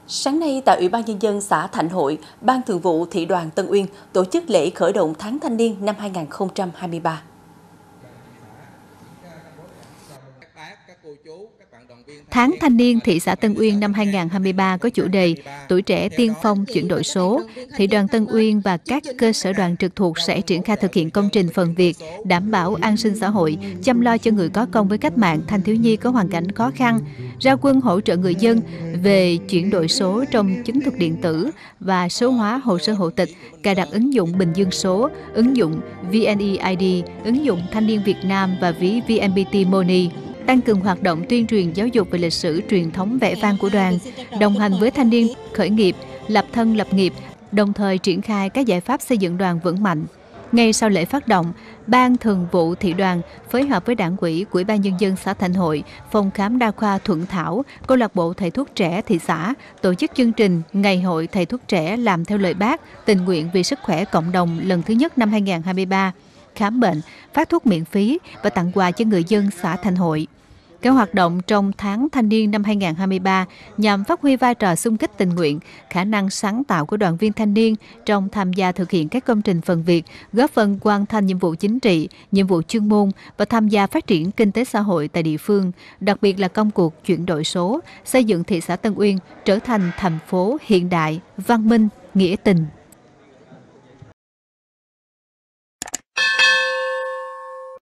Sáng nay tại Ủy ban Nhân dân xã Thạnh Hội, Ban Thường vụ Thị đoàn Tân Uyên tổ chức lễ khởi động tháng thanh niên năm 2023. Tháng thanh niên thị xã Tân Uyên năm 2023 có chủ đề Tuổi trẻ tiên phong chuyển đổi số. Thị đoàn Tân Uyên và các cơ sở đoàn trực thuộc sẽ triển khai thực hiện công trình phần việc, đảm bảo an sinh xã hội, chăm lo cho người có công với cách mạng, thanh thiếu nhi có hoàn cảnh khó khăn, ra quân hỗ trợ người dân về chuyển đổi số trong chứng thực điện tử và số hóa hồ sơ hộ tịch, cài đặt ứng dụng Bình Dương số, ứng dụng VNeID, ứng dụng Thanh niên Việt Nam và ví VNPT Money. Tăng cường hoạt động tuyên truyền giáo dục về lịch sử truyền thống vẻ vang của đoàn, đồng hành với thanh niên khởi nghiệp, lập thân lập nghiệp, đồng thời triển khai các giải pháp xây dựng đoàn vững mạnh. Ngay sau lễ phát động, Ban Thường vụ Thị đoàn phối hợp với Đảng ủy của Ủy ban Nhân dân xã Thạnh Hội, Phòng khám đa khoa Thuận Thảo, Câu lạc bộ Thầy thuốc trẻ thị xã tổ chức chương trình Ngày hội Thầy thuốc trẻ làm theo lời Bác, tình nguyện vì sức khỏe cộng đồng lần thứ nhất năm 2023, khám bệnh, phát thuốc miễn phí và tặng quà cho người dân xã Thạnh Hội. Các hoạt động trong tháng thanh niên năm 2023 nhằm phát huy vai trò xung kích tình nguyện, khả năng sáng tạo của đoàn viên thanh niên trong tham gia thực hiện các công trình phần việc, góp phần hoàn thành nhiệm vụ chính trị, nhiệm vụ chuyên môn và tham gia phát triển kinh tế xã hội tại địa phương, đặc biệt là công cuộc chuyển đổi số, xây dựng thị xã Tân Uyên trở thành thành phố hiện đại, văn minh, nghĩa tình.